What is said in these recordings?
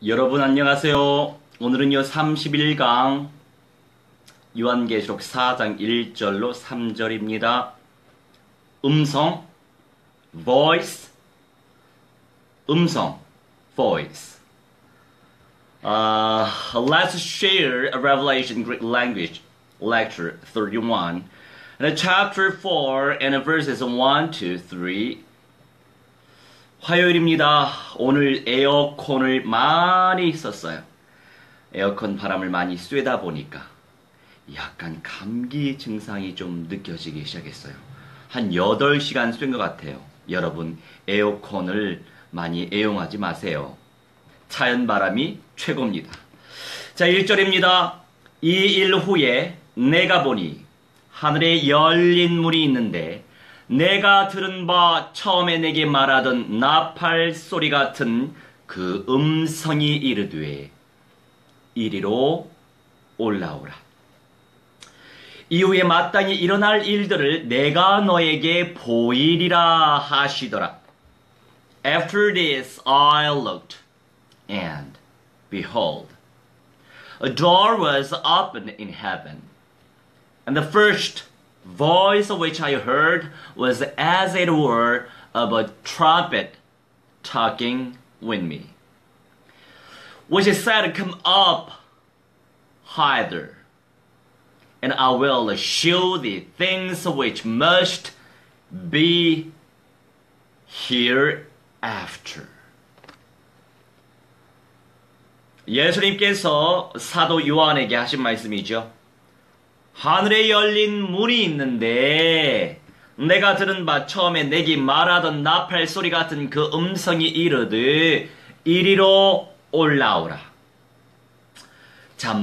여러분 안녕하세요. 오늘은요 31강 요한계시록 4장 1절로 3절입니다. 음성, voice, 음성, voice. Let's share a Revelation Greek language lecture 31 and chapter 4 and verses 1 to 3. 화요일입니다. 오늘 에어컨을 많이 썼어요. 에어컨 바람을 많이 쐬다 보니까 약간 감기 증상이 좀 느껴지기 시작했어요. 한 8시간 쐴 것 같아요. 여러분, 에어컨을 많이 애용하지 마세요. 자연 바람이 최고입니다. 자, 1절입니다. 이 일 후에 내가 보니 하늘에 열린 문이 있는데 내가 들은 바 처음에 내게 말하던 나팔 소리 같은 그 음성이 이르되 이리로 올라오라. 이후에 마땅히 일어날 일들을 내가 너에게 보이리라 하시더라. After this I looked, and behold, a door was opened in heaven, and the first voice which I heard was as it were of a trumpet talking with me, which said, Come up hither, and I will show thee things which must be hereafter. 예수님께서 사도 요한에게 하신 말씀이죠. 하늘에 열린 문이 있는데 내가 들은 바 처음에 내게 말하던 나팔 소리 같은 그 음성이 이르되 이리로 올라오라. 자,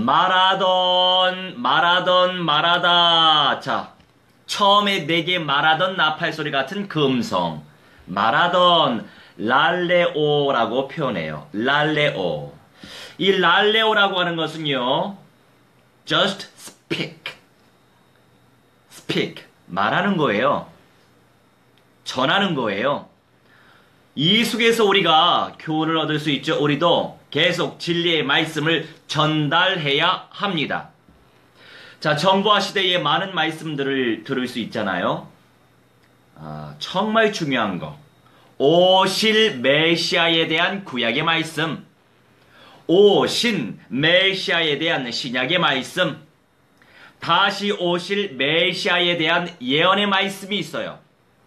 말하다. 자, 처음에 내게 말하던 나팔 소리 같은 그 음성. 말하던 랄레오라고 표현해요. 랄레오. 이 랄레오라고 하는 것은요, just speak. 말하는 거예요. 전하는 거예요. 이 속에서 우리가 교훈을 얻을 수 있죠. 우리도 계속 진리의 말씀을 전달해야 합니다. 자, 정보화 시대에 많은 말씀들을 들을 수 있잖아요. 정말 중요한 거. 오실 메시아에 대한 구약의 말씀. 오신 메시아에 대한 신약의 말씀. 다시 오실 메시아에 대한 예언의 말씀이 있어요.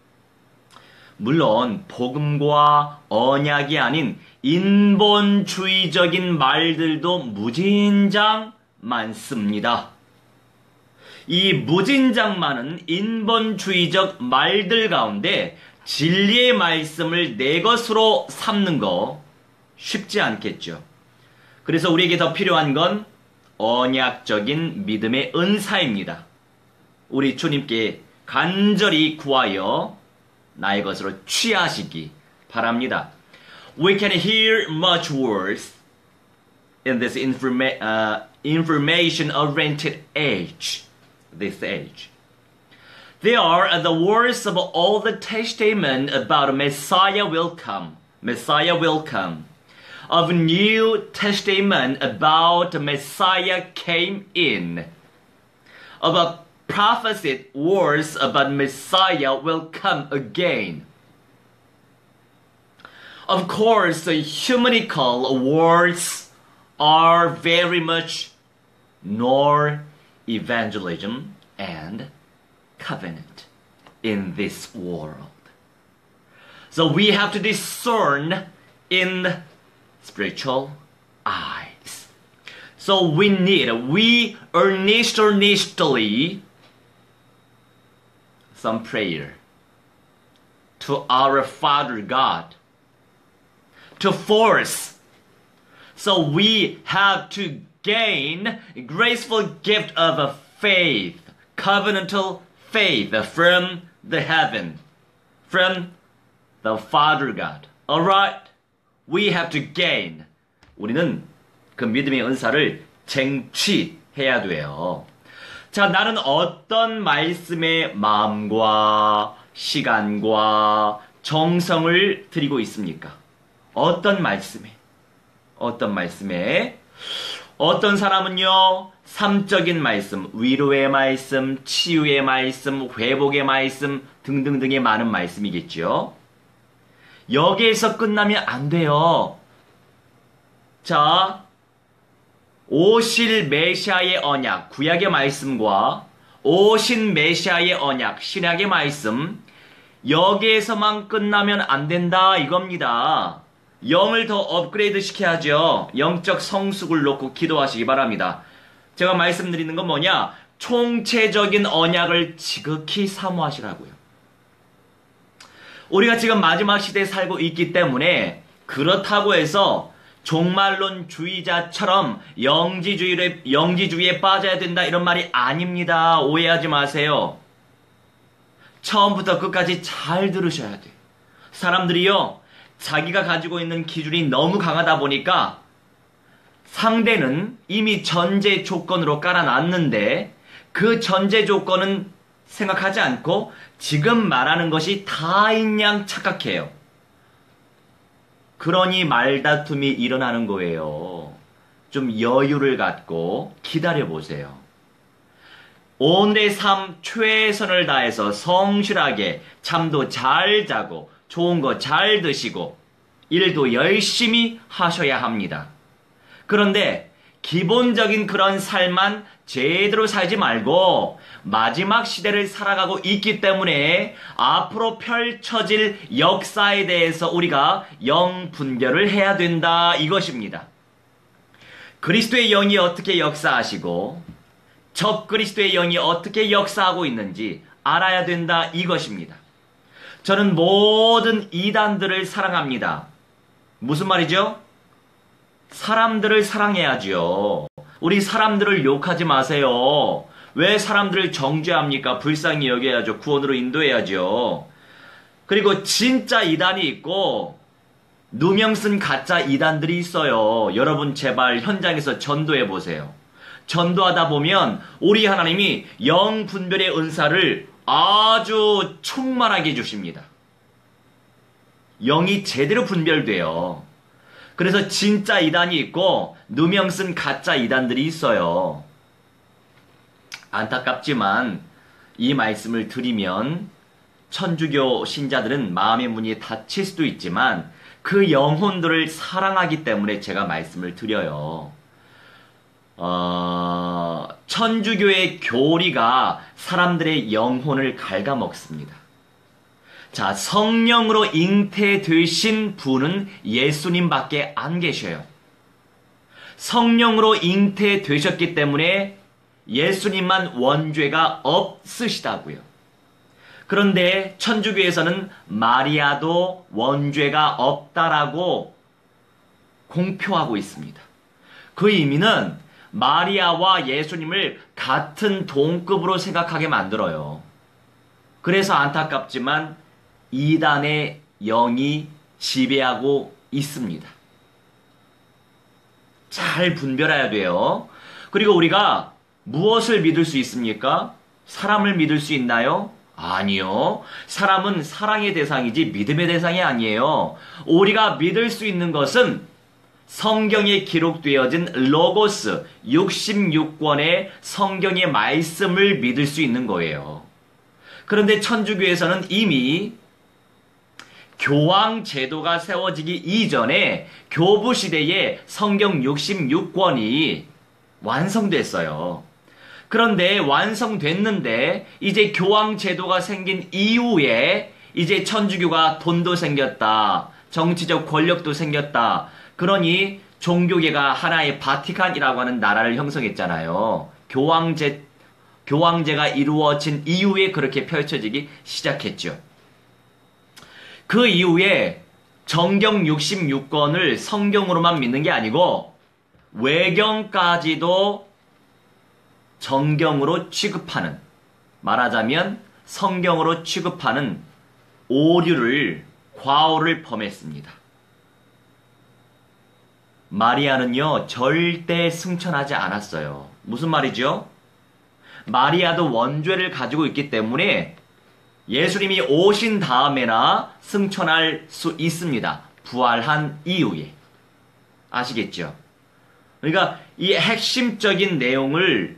물론 복음과 언약이 아닌 인본주의적인 말들도 무진장 많습니다. 이 무진장 많은 인본주의적 말들 가운데 진리의 말씀을 내 것으로 삼는 거 쉽지 않겠죠. 그래서 우리에게 더 필요한 건 언약적인 믿음의 은사입니다. 우리 주님께 간절히 구하여 나의 것으로 취하시기 바랍니다. We can hear much words in this information-oriented age, this age. They are the words of Old Testament about Messiah will come. Of New Testament about Messiah came in. Of prophesied words about Messiah will come again. Of course, the humanical words are very much nor evangelism and covenant in this world. So we have to discern in spiritual eyes. So we earnestly some prayer to our Father God to force. So we have to gain a graceful gift of a faith, covenantal faith from the heaven, from the Father God. Alright? We have to gain. 우리는 그 믿음의 은사를 쟁취해야 돼요. 자, 나는 어떤 말씀의 마음과 시간과 정성을 드리고 있습니까? 어떤 말씀에? 어떤 말씀에? 어떤 사람은요, 삶적인 말씀, 위로의 말씀, 치유의 말씀, 회복의 말씀 등등등의 많은 말씀이겠죠. 여기에서 끝나면 안 돼요. 자, 오실 메시아의 언약, 구약의 말씀과 오신 메시아의 언약, 신약의 말씀, 여기에서만 끝나면 안 된다 이겁니다. 영을 더 업그레이드 시켜야죠. 영적 성숙을 놓고 기도하시기 바랍니다. 제가 말씀드리는 건 뭐냐? 총체적인 언약을 지극히 사모하시라고요. 우리가 지금 마지막 시대에 살고 있기 때문에 그렇다고 해서 종말론주의자처럼 영지주의에 빠져야 된다 이런 말이 아닙니다. 오해하지 마세요. 처음부터 끝까지 잘 들으셔야 돼요. 사람들이요, 자기가 가지고 있는 기준이 너무 강하다 보니까 상대는 이미 전제 조건으로 깔아놨는데 그 전제 조건은 생각하지 않고 지금 말하는 것이 다인 양 착각해요. 그러니 말다툼이 일어나는 거예요. 좀 여유를 갖고 기다려보세요. 오늘의 삶 최선을 다해서 성실하게 잠도 잘 자고 좋은 거 잘 드시고 일도 열심히 하셔야 합니다. 그런데 기본적인 그런 삶만 제대로 살지 말고 마지막 시대를 살아가고 있기 때문에 앞으로 펼쳐질 역사에 대해서 우리가 영 분별을 해야 된다 이것입니다. 그리스도의 영이 어떻게 역사하시고 적 그리스도의 영이 어떻게 역사하고 있는지 알아야 된다 이것입니다. 저는 모든 이단들을 사랑합니다. 무슨 말이죠? 사람들을 사랑해야죠. 우리 사람들을 욕하지 마세요. 왜 사람들을 정죄합니까? 불쌍히 여겨야죠. 구원으로 인도해야죠. 그리고 진짜 이단이 있고 누명 쓴 가짜 이단들이 있어요. 여러분 제발 현장에서 전도해 보세요. 전도하다 보면 우리 하나님이 영 분별의 은사를 아주 충만하게 주십니다. 영이 제대로 분별돼요. 그래서 진짜 이단이 있고 누명 쓴 가짜 이단들이 있어요. 안타깝지만 이 말씀을 드리면 천주교 신자들은 마음의 문이 닫힐 수도 있지만 그 영혼들을 사랑하기 때문에 제가 말씀을 드려요. 천주교의 교리가 사람들의 영혼을 갉아먹습니다. 자, 성령으로 잉태되신 분은 예수님밖에 안 계셔요. 성령으로 잉태되셨기 때문에 예수님만 원죄가 없으시다고요. 그런데 천주교에서는 마리아도 원죄가 없다라고 공표하고 있습니다. 그 의미는 마리아와 예수님을 같은 동급으로 생각하게 만들어요. 그래서 안타깝지만 이단의 영이 지배하고 있습니다. 잘 분별해야 돼요. 그리고 우리가 무엇을 믿을 수 있습니까? 사람을 믿을 수 있나요? 아니요. 사람은 사랑의 대상이지 믿음의 대상이 아니에요. 우리가 믿을 수 있는 것은 성경에 기록되어진 로고스 66권의 성경의 말씀을 믿을 수 있는 거예요. 그런데 천주교에서는 이미 교황 제도가 세워지기 이전에 교부 시대에 성경 66권이 완성됐어요. 그런데 완성됐는데 이제 교황 제도가 생긴 이후에 이제 천주교가 돈도 생겼다. 정치적 권력도 생겼다. 그러니 종교계가 하나의 바티칸이라고 하는 나라를 형성했잖아요. 교황제가 이루어진 이후에 그렇게 펼쳐지기 시작했죠. 그 이후에 정경 66권을 성경으로만 믿는 게 아니고 외경까지도 정경으로 취급하는, 말하자면 성경으로 취급하는 과오를 범했습니다. 마리아는요, 절대 승천하지 않았어요. 무슨 말이죠? 마리아도 원죄를 가지고 있기 때문에 예수님이 오신 다음에나 승천할 수 있습니다. 부활한 이후에. 아시겠죠? 그러니까 이 핵심적인 내용을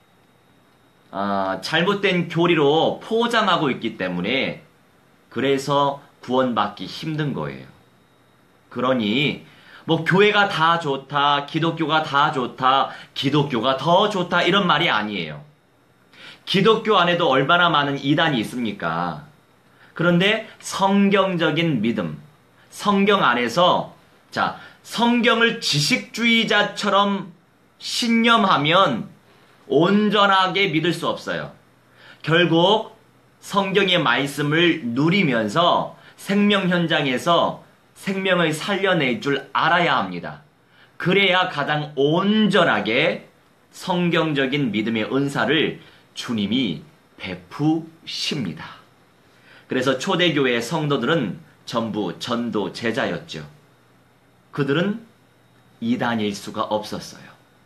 잘못된 교리로 포장하고 있기 때문에 그래서 구원받기 힘든 거예요. 그러니 뭐 교회가 다 좋다, 기독교가 다 좋다, 기독교가 더 좋다 이런 말이 아니에요. 기독교 안에도 얼마나 많은 이단이 있습니까? 그런데 성경적인 믿음, 성경 안에서 자, 성경을 지식주의자처럼 신념하면 온전하게 믿을 수 없어요. 결국 성경의 말씀을 누리면서 생명 현장에서 생명을 살려낼 줄 알아야 합니다. 그래야 가장 온전하게 성경적인 믿음의 은사를 주님이 베푸십니다. 그래서 초대교회 성도들은 전부 전도 제자였죠. 그들은 이단일 수가 없었어요.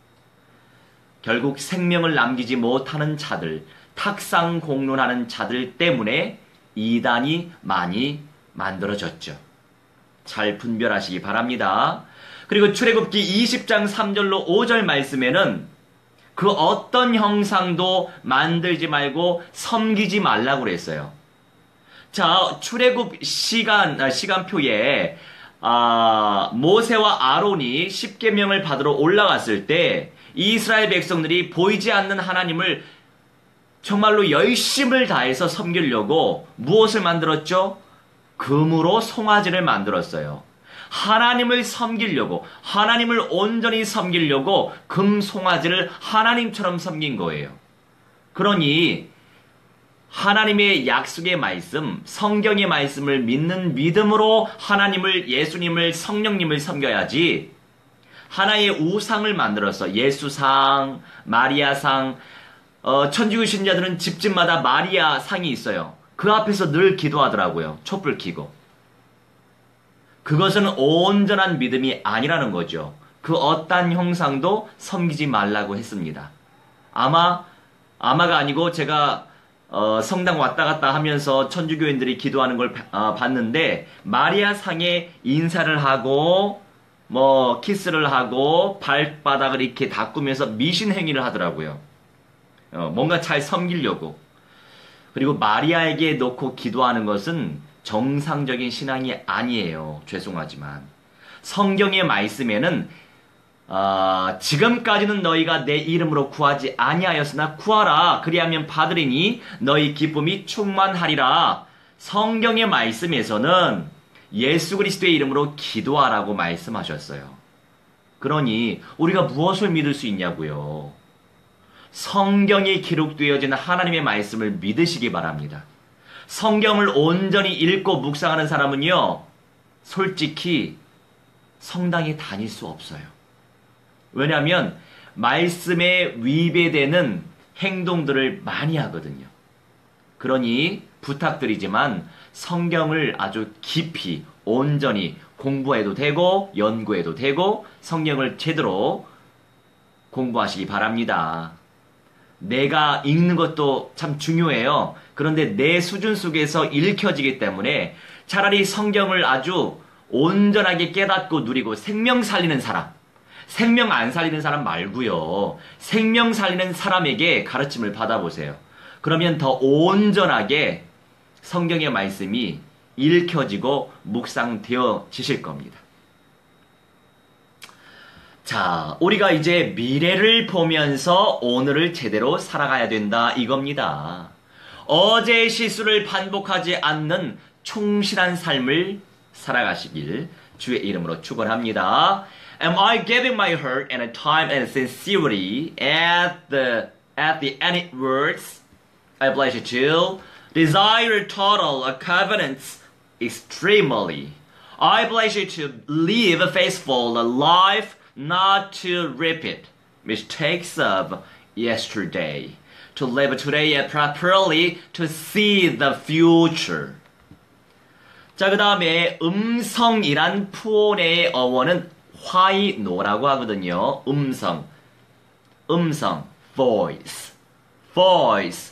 결국 생명을 남기지 못하는 자들, 탁상 공론하는 자들 때문에 이단이 많이 만들어졌죠. 잘 분별하시기 바랍니다. 그리고 출애굽기 20장 3절로 5절 말씀에는 그 어떤 형상도 만들지 말고 섬기지 말라고 그랬어요. 자, 출애굽 시간표에 모세와 아론이 십계명을 받으러 올라갔을 때 이스라엘 백성들이 보이지 않는 하나님을 정말로 열심을 다해서 섬기려고 무엇을 만들었죠? 금으로 송아지를 만들었어요. 하나님을 섬기려고, 하나님을 온전히 섬기려고 금 송아지를 하나님처럼 섬긴 거예요. 그러니 하나님의 약속의 말씀, 성경의 말씀을 믿는 믿음으로 하나님을, 예수님을, 성령님을 섬겨야지 하나의 우상을 만들어서 예수상, 마리아상, 천주교 신자들은 집집마다 마리아 상이 있어요. 그 앞에서 늘 기도하더라고요. 촛불 켜고. 그것은 온전한 믿음이 아니라는 거죠. 그 어떤 형상도 섬기지 말라고 했습니다. 아마가 아니고 제가 성당 왔다 갔다 하면서 천주교인들이 기도하는 걸 봤는데 마리아 상에 인사를 하고 뭐 키스를 하고 발바닥을 이렇게 닦으면서 미신 행위를 하더라고요. 뭔가 잘 섬기려고. 그리고 마리아에게 놓고 기도하는 것은 정상적인 신앙이 아니에요. 죄송하지만 성경의 말씀에는 지금까지는 너희가 내 이름으로 구하지 아니하였으나 구하라 그리하면 받으리니 너희 기쁨이 충만하리라. 성경의 말씀에서는 예수 그리스도의 이름으로 기도하라고 말씀하셨어요. 그러니 우리가 무엇을 믿을 수 있냐고요. 성경에 기록되어진 하나님의 말씀을 믿으시기 바랍니다. 성경을 온전히 읽고 묵상하는 사람은요, 솔직히 성당에 다닐 수 없어요. 왜냐하면 말씀에 위배되는 행동들을 많이 하거든요. 그러니 부탁드리지만 성경을 아주 깊이 온전히 공부해도 되고 연구해도 되고 성경을 제대로 공부하시기 바랍니다. 내가 읽는 것도 참 중요해요. 그런데 내 수준 속에서 읽혀지기 때문에 차라리 성경을 아주 온전하게 깨닫고 누리고 생명 살리는 사람, 생명 안 살리는 사람 말고요. 생명 살리는 사람에게 가르침을 받아보세요. 그러면 더 온전하게 성경의 말씀이 읽혀지고 묵상되어지실 겁니다. 자, 우리가 이제 미래를 보면서 오늘을 제대로 살아가야 된다 이겁니다. 어제의 실수를 반복하지 않는 충실한 삶을 살아가시길 주의 이름으로 축원합니다. Am I giving my heart and time and sincerity at the end words? I bless you too. Desire total covenants extremely. I bless you to live a faithful life, not to repeat mistakes of yesterday. To live today properly, to see the future. 자, 그 다음에 음성이란 푸온의 어원은 화이노라고 하거든요. 음성, voice, voice.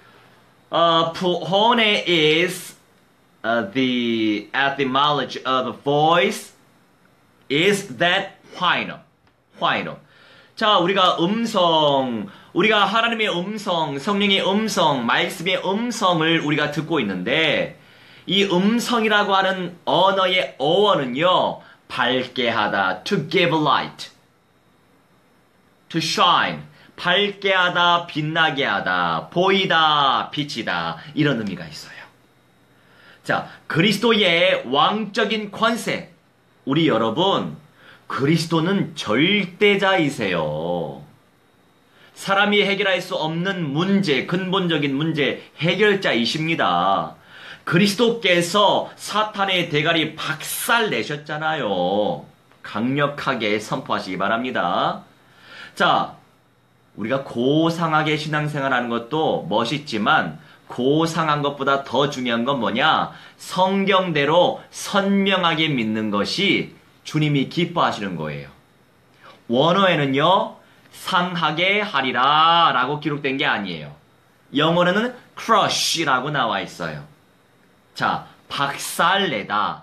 푸온의 is the etymology of voice is that 화이노. 자, 우리가 하나님의 음성, 성령의 음성, 말씀의 음성을 우리가 듣고 있는데, 이 음성이라고 하는 언어의 어원은요, 밝게 하다, to give light, to shine, 밝게 하다, 빛나게 하다, 보이다, 비치다, 이런 의미가 있어요. 자, 그리스도의 왕적인 권세, 우리 여러분, 그리스도는 절대자이세요. 사람이 해결할 수 없는 문제, 근본적인 문제 해결자이십니다. 그리스도께서 사탄의 대가리 박살내셨잖아요. 강력하게 선포하시기 바랍니다. 자, 우리가 고상하게 신앙생활하는 것도 멋있지만 고상한 것보다 더 중요한 건 뭐냐? 성경대로 선명하게 믿는 것이 주님이 기뻐하시는 거예요. 원어에는요, 상하게 하리라 라고 기록된 게 아니에요. 영어로는 crush라고 나와 있어요. 자, 박살내다,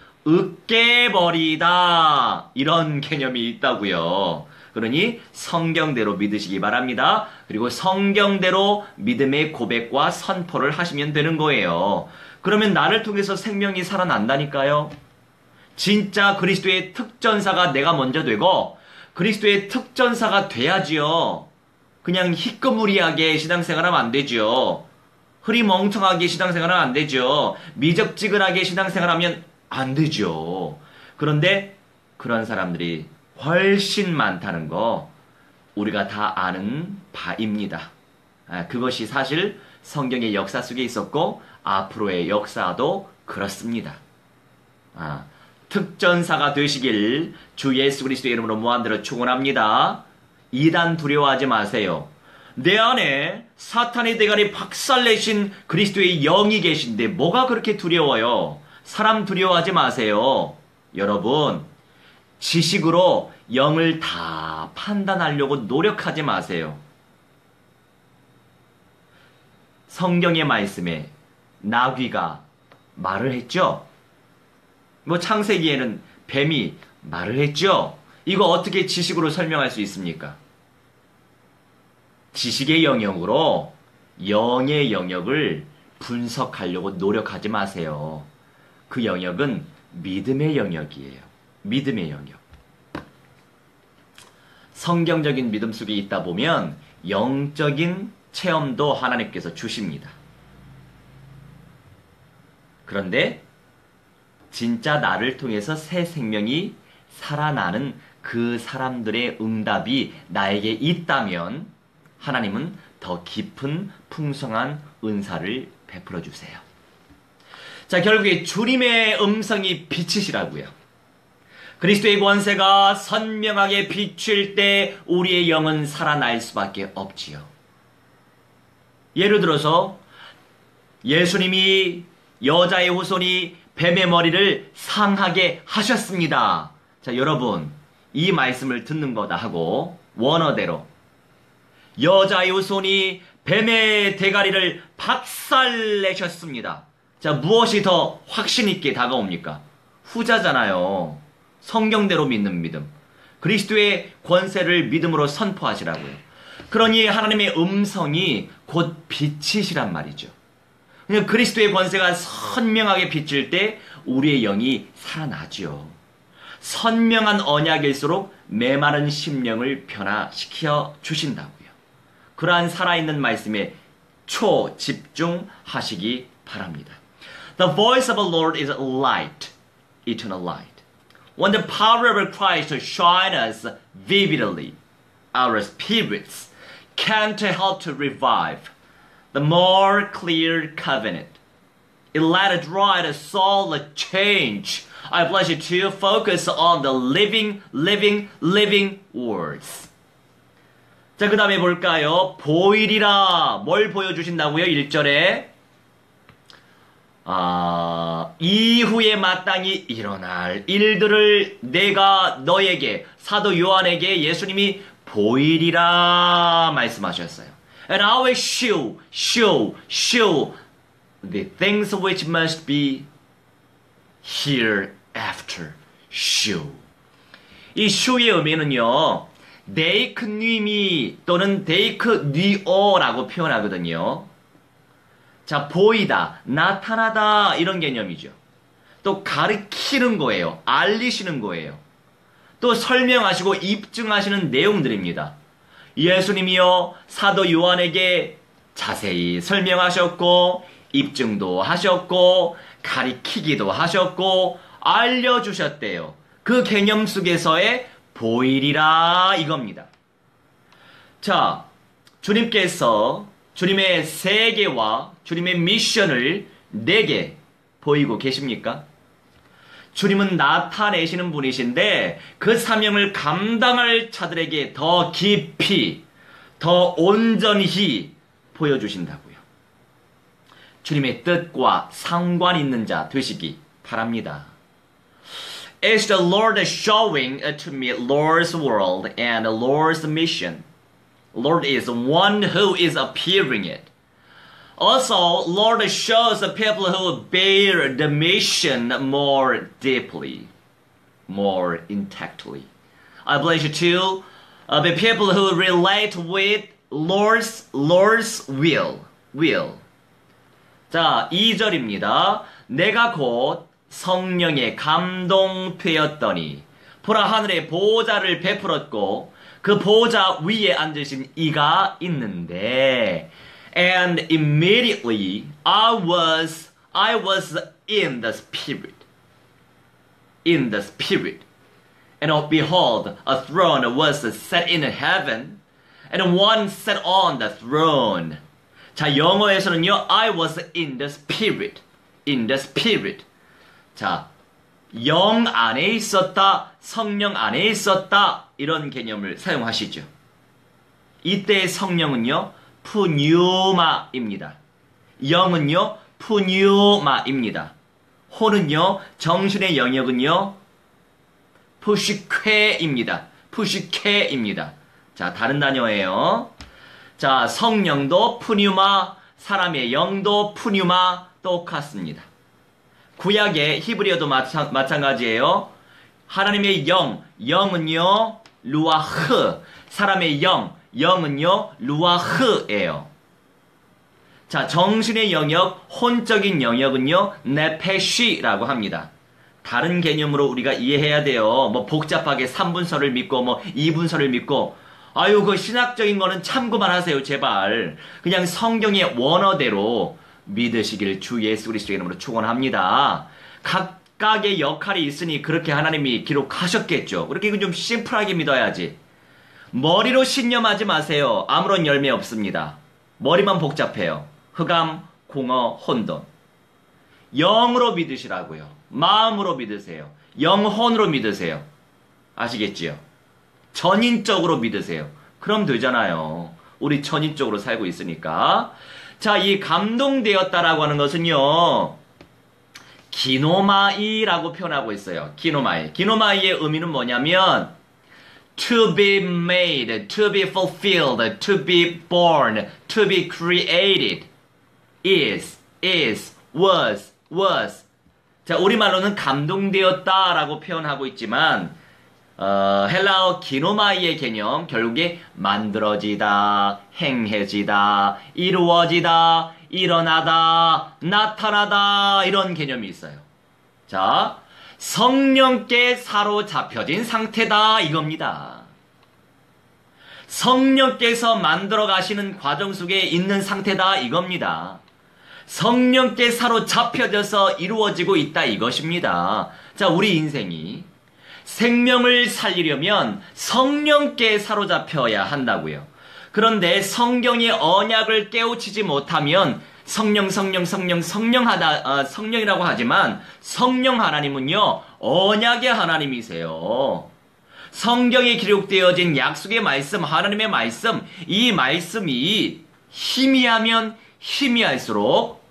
으깨버리다, 이런 개념이 있다고요. 그러니 성경대로 믿으시기 바랍니다. 그리고 성경대로 믿음의 고백과 선포를 하시면 되는 거예요. 그러면 나를 통해서 생명이 살아난다니까요. 진짜 그리스도의 특전사가 내가 먼저 되고 그리스도의 특전사가 돼야지요. 그냥 희끄무리하게 신앙생활하면 안 되죠. 흐리멍텅하게 신앙생활하면 안 되죠. 미적지근하게 신앙생활하면 안 되죠. 그런데 그런 사람들이 훨씬 많다는 거 우리가 다 아는 바입니다. 그것이 사실 성경의 역사 속에 있었고 앞으로의 역사도 그렇습니다. 특전사가 되시길 주 예수 그리스도의 이름으로 무한대로 축원합니다. 이단 두려워하지 마세요. 내 안에 사탄의 대가리 박살내신 그리스도의 영이 계신데 뭐가 그렇게 두려워요? 사람 두려워하지 마세요. 여러분, 지식으로 영을 다 판단하려고 노력하지 마세요. 성경의 말씀에 나귀가 말을 했죠? 창세기에는 뱀이 말을 했죠? 이거 어떻게 지식으로 설명할 수 있습니까? 지식의 영역으로 영의 영역을 분석하려고 노력하지 마세요. 그 영역은 믿음의 영역이에요. 믿음의 영역. 성경적인 믿음 속에 있다 보면 영적인 체험도 하나님께서 주십니다. 그런데 진짜 나를 통해서 새 생명이 살아나는 그 사람들의 응답이 나에게 있다면 하나님은 더 깊은 풍성한 은사를 베풀어 주세요. 자, 결국에 주님의 음성이 빛이시라고요. 그리스도의 권세가 선명하게 비출 때 우리의 영은 살아날 수밖에 없지요. 예를 들어서 예수님이 여자의 후손이 뱀의 머리를 상하게 하셨습니다. 자, 여러분, 이 말씀을 듣는 거다 하고 원어대로 여자의 후손이 뱀의 대가리를 박살내셨습니다. 자, 무엇이 더 확신 있게 다가옵니까? 후자잖아요. 성경대로 믿는 믿음. 그리스도의 권세를 믿음으로 선포하시라고요. 그러니 하나님의 음성이 곧 빛이시란 말이죠. 그리스도의 권세가 선명하게 비칠 때 우리의 영이 살아나죠. 선명한 언약일수록 메마른 심령을 변화시켜 주신다고요. 그러한 살아있는 말씀에 초집중하시기 바랍니다. The voice of the Lord is light, eternal light. When the power of Christ shines us vividly, our spirits can't help to revive the more clear covenant. It let it drive the soul a change. I bless you to focus on the living words. 자, 그 다음에 볼까요? 보이리라. 뭘 보여주신다고요? 1절에 이후에 마땅히 일어날 일들을 내가 너에게, 사도 요한에게 예수님이 보이리라 말씀하셨어요. And I will show the things which must be hereafter. show. 이 슈의 의미는요, 데이크님이 또는 데이크니어라고 표현하거든요. 자, 보이다, 나타나다 이런 개념이죠. 또 가르치는 거예요. 알리시는 거예요. 또 설명하시고 입증하시는 내용들입니다. 예수님이요, 사도 요한에게 자세히 설명하셨고 입증도 하셨고 가리키기도 하셨고 알려주셨대요. 그 개념 속에서의 보이리라 이겁니다. 자, 주님께서 주님의 세계와 주님의 미션을 내게 보이고 계십니까? 주님은 나타내시는 분이신데 그 사명을 감당할 자들에게 더 깊이, 더 온전히 보여주신다고요. 주님의 뜻과 상관 있는 자 되시기 바랍니다. Is the Lord showing to me Lord's world and Lord's mission? Lord is one who is appearing it. Also, Lord shows the people who bear the mission more deeply, more intactly. I bless you too. The people who relate with Lord's will. 자, 2절입니다. 내가 곧 성령에 감동되었더니 보라 하늘에 보호자를 베풀었고 그 보호자 위에 앉으신 이가 있는데 And immediately I was in the spirit. And behold, a throne was set in heaven, and one sat on the throne. 자, 영어에서는요, I was in the spirit. 자, 영 안에 있었다, 성령 안에 있었다, 이런 개념을 사용하시죠. 이때의 성령은요, 푸뉴마입니다. 영은요, 푸뉴마입니다. 호는요, 정신의 영역은요, 푸시케입니다. 자, 다른 단어예요. 자, 성령도 푸뉴마, 사람의 영도 푸뉴마 똑같습니다. 구약의 히브리어도 마찬가지예요. 하나님의 영은요, 루아흐, 사람의 영은요, 루아흐예요. 자, 정신의 영역, 혼적인 영역은요, 네페시라고 합니다. 다른 개념으로 우리가 이해해야 돼요. 뭐 복잡하게 3분설을 믿고 뭐 2분설을 믿고 아유, 그 신학적인 거는 참고만 하세요, 제발. 그냥 성경의 원어대로 믿으시길 주 예수 그리스도의 이름으로 축원합니다. 각각의 역할이 있으니 그렇게 하나님이 기록하셨겠죠. 그렇게 좀 심플하게 믿어야지. 머리로 신념하지 마세요. 아무런 열매 없습니다. 머리만 복잡해요. 흑암, 공허, 혼돈. 영으로 믿으시라고요. 마음으로 믿으세요. 영혼으로 믿으세요. 아시겠지요? 전인적으로 믿으세요. 그럼 되잖아요. 우리 전인적으로 살고 있으니까. 자, 이 감동되었다라고 하는 것은요, 기노마이라고 표현하고 있어요. 기노마이의 의미는 뭐냐면 to be made, to be fulfilled, to be born, to be created, is, was. 자, 우리말로는 감동되었다라고 표현하고 있지만 헬라어 기노마이의 개념, 결국에 만들어지다, 행해지다, 이루어지다, 일어나다, 나타나다 이런 개념이 있어요. 자, 성령께 사로잡혀진 상태다 이겁니다. 성령께서 만들어 가시는 과정 속에 있는 상태다 이겁니다. 성령께 사로잡혀져서 이루어지고 있다 이것입니다. 자, 우리 인생이 생명을 살리려면 성령께 사로잡혀야 한다고요. 그런데 성경의 언약을 깨우치지 못하면 성령이라고 하지만 성령 하나님은요, 언약의 하나님이세요. 성경에 기록되어진 약속의 말씀, 하나님의 말씀, 이 말씀이 희미하면 희미할수록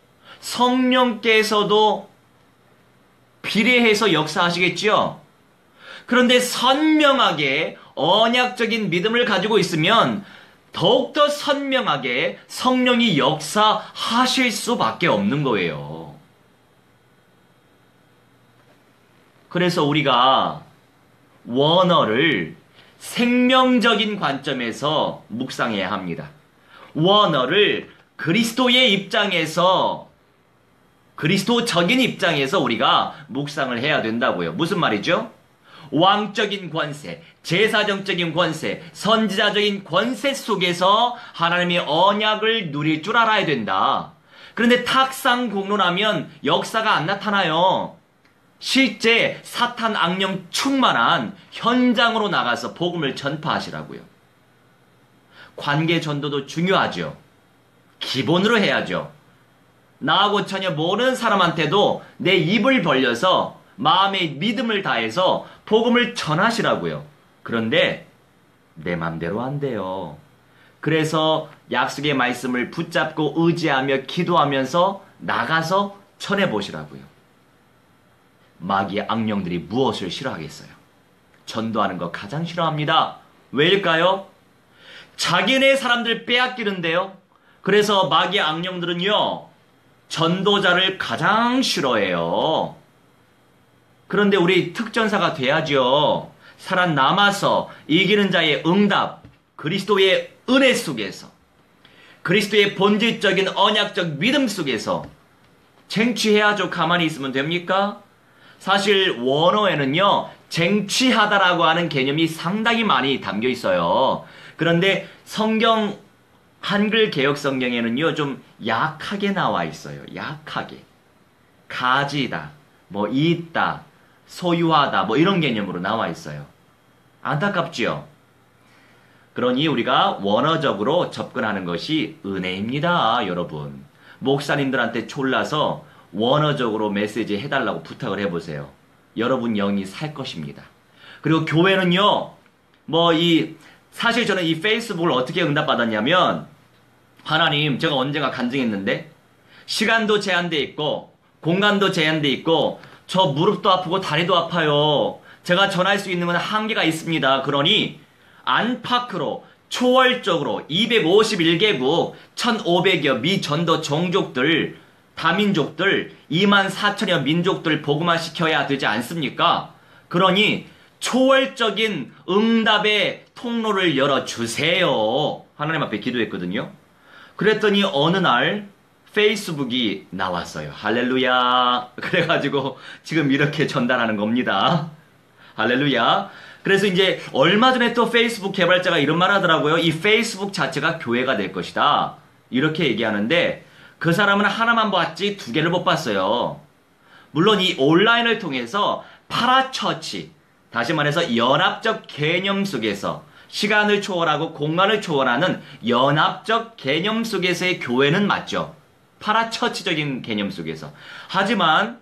성령께서도 비례해서 역사하시겠지요. 그런데 선명하게 언약적인 믿음을 가지고 있으면 더욱더 선명하게 성령이 역사하실 수밖에 없는 거예요. 그래서 우리가 원어를 생명적인 관점에서 묵상해야 합니다. 원어를 그리스도의 입장에서, 그리스도적인 입장에서 우리가 묵상을 해야 된다고요. 무슨 말이죠? 왕적인 권세, 제사정적인 권세, 선지자적인 권세 속에서 하나님의 언약을 누릴 줄 알아야 된다. 그런데 탁상 공론하면 역사가 안 나타나요. 실제 사탄 악령 충만한 현장으로 나가서 복음을 전파하시라고요. 관계 전도도 중요하죠. 기본으로 해야죠. 나하고 전혀 모르는 사람한테도 내 입을 벌려서 마음의 믿음을 다해서 복음을 전하시라고요. 그런데 내 맘대로 안 돼요. 그래서 약속의 말씀을 붙잡고 의지하며 기도하면서 나가서 전해보시라고요. 마귀의 악령들이 무엇을 싫어하겠어요? 전도하는 거 가장 싫어합니다. 왜일까요? 자기네 사람들 빼앗기는데요. 그래서 마귀의 악령들은요, 전도자를 가장 싫어해요. 그런데 우리 특전사가 돼야죠. 살아남아서 이기는 자의 응답, 그리스도의 은혜 속에서, 그리스도의 본질적인 언약적 믿음 속에서 쟁취해야죠. 가만히 있으면 됩니까? 사실 원어에는요, 쟁취하다라고 하는 개념이 상당히 많이 담겨 있어요. 그런데 성경, 한글 개역 성경에는요, 좀 약하게 나와 있어요. 약하게. 가지다, 뭐 있다, 소유하다, 뭐 이런 개념으로 나와 있어요. 안타깝지요? 그러니 우리가 원어적으로 접근하는 것이 은혜입니다, 여러분. 목사님들한테 졸라서 원어적으로 메시지 해달라고 부탁을 해보세요. 여러분 영이 살 것입니다. 그리고 교회는요, 사실 저는 이 페이스북을 어떻게 응답받았냐면, 하나님, 제가 언젠가 간증했는데, 시간도 제한돼 있고, 공간도 제한돼 있고, 저 무릎도 아프고 다리도 아파요. 제가 전할 수 있는 건 한계가 있습니다. 그러니, 안팎으로, 초월적으로 251개국, 1500여 미전도 종족들, 다민족들, 24,000여 민족들 복음화시켜야 되지 않습니까? 그러니 초월적인 응답의 통로를 열어주세요. 하나님 앞에 기도했거든요. 그랬더니 어느 날 페이스북이 나왔어요. 할렐루야. 그래가지고 지금 이렇게 전달하는 겁니다. 할렐루야. 그래서 이제 얼마 전에 또 페이스북 개발자가 이런 말 하더라고요. 이 페이스북 자체가 교회가 될 것이다. 이렇게 얘기하는데 그 사람은 하나만 봤지 두 개를 못 봤어요. 물론 이 온라인을 통해서 파라처치, 다시 말해서 연합적 개념 속에서 시간을 초월하고 공간을 초월하는 연합적 개념 속에서의 교회는 맞죠. 파라처치적인 개념 속에서. 하지만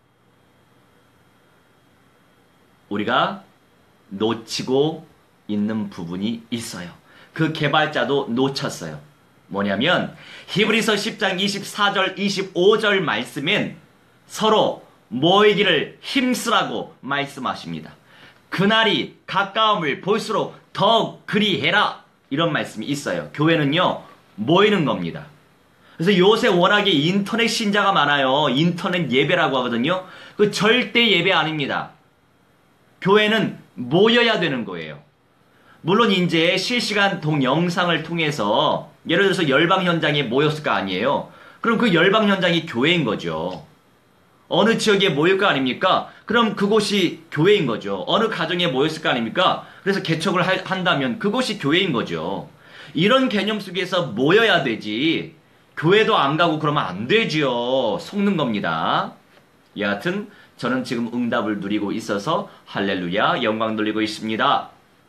우리가 놓치고 있는 부분이 있어요. 그 개발자도 놓쳤어요. 뭐냐면 히브리서 10장 24절 25절 말씀엔 서로 모이기를 힘쓰라고 말씀하십니다. 그날이 가까움을 볼수록 더욱 그리해라, 이런 말씀이 있어요. 교회는요, 모이는 겁니다. 그래서 요새 워낙에 인터넷 신자가 많아요. 인터넷 예배라고 하거든요. 그 절대 예배 아닙니다. 교회는 모여야 되는 거예요. 물론 이제 실시간 동영상을 통해서 예를 들어서 열방 현장에 모였을 거 아니에요. 그럼 그 열방 현장이 교회인 거죠. 어느 지역에 모일 거 아닙니까? 그럼 그곳이 교회인 거죠. 어느 가정에 모였을 거 아닙니까? 그래서 개척을 한다면 그곳이 교회인 거죠. 이런 개념 속에서 모여야 되지. 교회도 안 가고 그러면 안 되지요. 속는 겁니다. 여하튼 저는 지금 응답을 누리고 있어서 할렐루야 영광 돌리고 있습니다.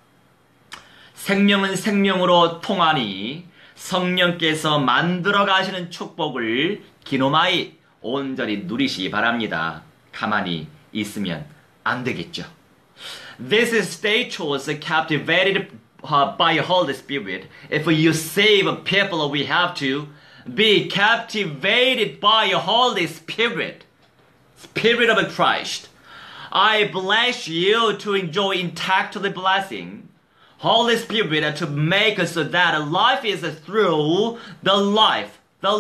생명은 생명으로 통하니 성령께서 만들어 가시는 축복을 기노마이 온전히 누리시기 바랍니다. 가만히 있으면 안 되겠죠. This is status captivated by Holy Spirit. If you save people, we have to be captivated by Holy Spirit. Spirit of Christ. I bless you to enjoy intactly blessing. Holy Spirit to make us so that life is through the life,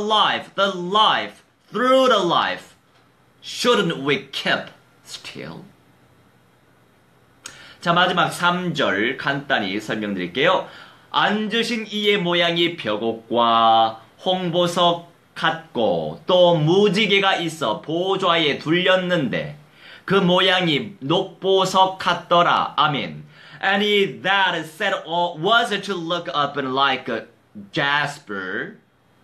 through the life. Shouldn't we keep still? 자, 마지막 3절 간단히 설명드릴게요. 앉으신 이의 모양이 벽옥과 홍보석 같고 또 무지개가 있어 보좌에 둘렸는데 그 모양이 녹보석 같더라. 아멘. And he that said was to look up and like a jasper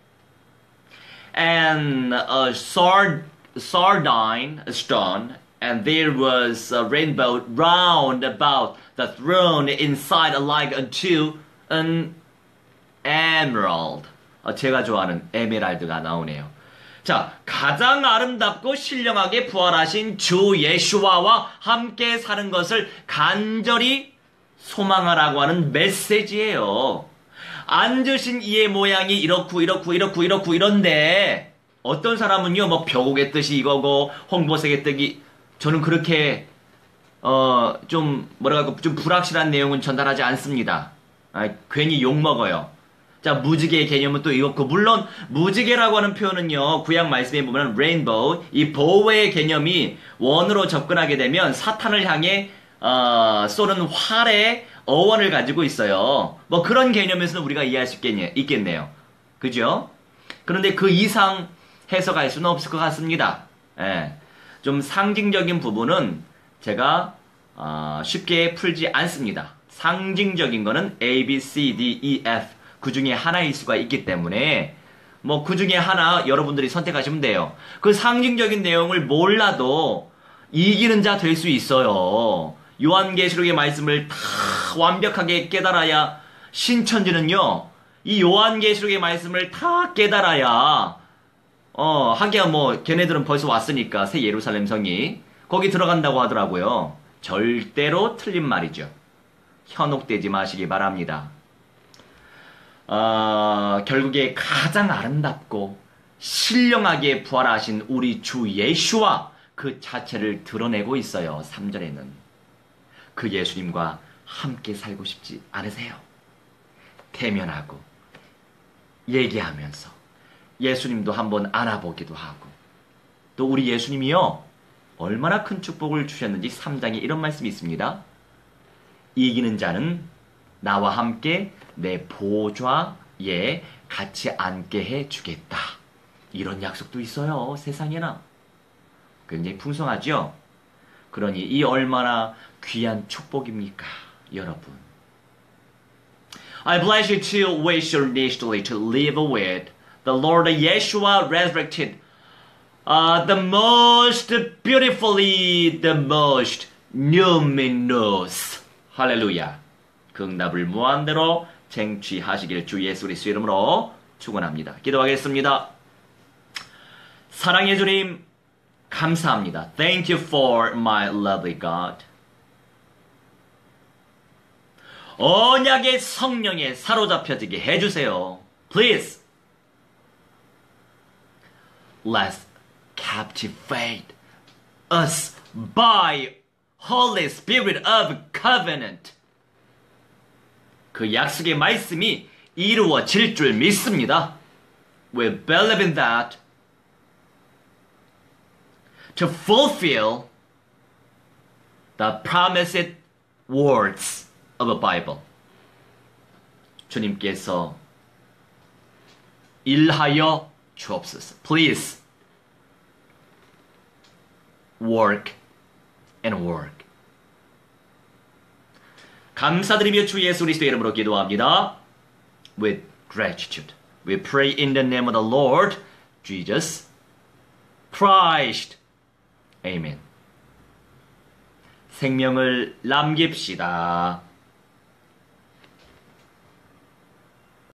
and a sardine stone, and there was a rainbow round about the throne inside like unto an emerald. 제가 좋아하는 에메랄드가 나오네요. 자, 가장 아름답고 신령하게 부활하신 주 예수와와 함께 사는 것을 간절히 소망하라고 하는 메시지예요. 앉으신 이의 모양이 이렇고 이런데 어떤 사람은요, 뭐 벽옥의 뜻이 이거고 홍보색의 뜻이 저는 그렇게 좀 불확실한 내용은 전달하지 않습니다. 괜히 욕먹어요. 자, 무지개의 개념은 또 이렇고, 물론 무지개라고 하는 표현은요, 구약 말씀에 보면 레인보우, 이 보호의 개념이 원으로 접근하게 되면 사탄을 향해 쏘는 활의 어원을 가지고 있어요. 뭐 그런 개념에서는 우리가 이해할 수 있겠네요. 그죠? 그런데 그 이상 해석할 수는 없을 것 같습니다. 예. 좀 상징적인 부분은 제가 쉽게 풀지 않습니다. 상징적인 거는 A, B, C, D, E, F 그 중에 하나일 수가 있기 때문에 뭐 그 중에 하나 여러분들이 선택하시면 돼요. 그 상징적인 내용을 몰라도 이기는 자 될 수 있어요. 요한계시록의 말씀을 다 완벽하게 깨달아야 신천지는요, 이 요한계시록의 말씀을 다 깨달아야 하기야 뭐 걔네들은 벌써 왔으니까 새 예루살렘 성이 거기 들어간다고 하더라고요. 절대로 틀린 말이죠. 현혹되지 마시기 바랍니다. 결국에 가장 아름답고 신령하게 부활하신 우리 주 예수와 그 자체를 드러내고 있어요. 3절에는. 그 예수님과 함께 살고 싶지 않으세요? 대면하고 얘기하면서 예수님도 한번 안아보기도 하고, 또 우리 예수님이요 얼마나 큰 축복을 주셨는지 3장에 이런 말씀이 있습니다. 이기는 자는 나와 함께 내 보좌에 같이 앉게 해주겠다. 이런 약속도 있어요. 세상에나. 굉장히 풍성하죠? 그러니 이 얼마나 귀한 축복입니까, 여러분. I bless you to wish you initially to live with the Lord Yeshua resurrected, the most beautifully, the most numinous. 할렐루야. 그 응답을 무한대로 쟁취하시길 주 예수 그리스도 이름으로 축원합니다. 기도하겠습니다. 사랑의 주님, 감사합니다. Thank you for my lovely God. 언약의 성령에 사로잡혀지게 해주세요. Please. Let's captivate us by Holy Spirit of Covenant. 그 약속의 말씀이 이루어질 줄 믿습니다. We believe in that. To fulfill the promised words of the Bible. 주님께서 일하여 주옵소서. Please work and work. 감사드리며 주 예수 그리스도의 이름으로 기도합니다. With gratitude. We pray in the name of the Lord Jesus Christ. Amen. 생명을 남깁시다.